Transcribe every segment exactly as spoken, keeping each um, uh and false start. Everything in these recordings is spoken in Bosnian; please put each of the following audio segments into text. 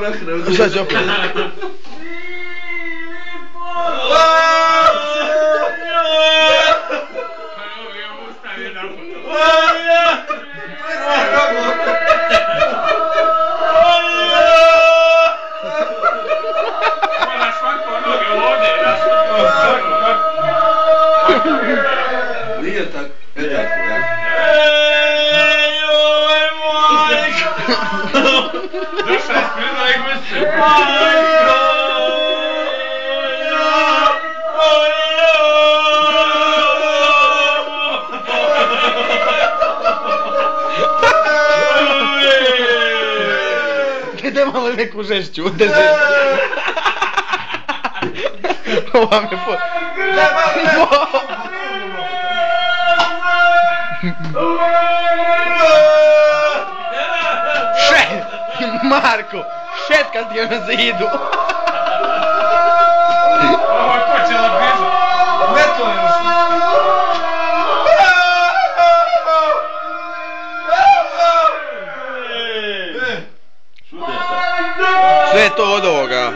prehranu. Sad ću opet. Nije tako, e tako, ja. Došla je spremna i gušće. Dajte malo neku žešću, da žešću. Ova me po... Še! Marko! Šetka ti je na zidu! Ovo je počela blizu. Metlo je još. Sve je to od ovoga.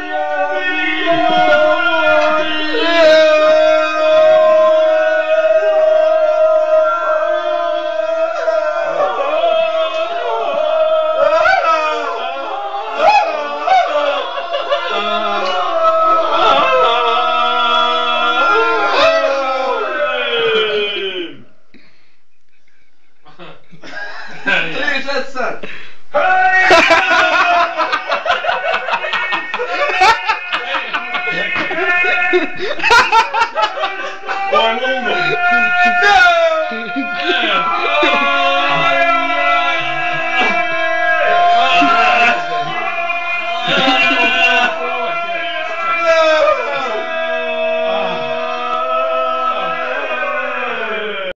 Tri, četiri sad.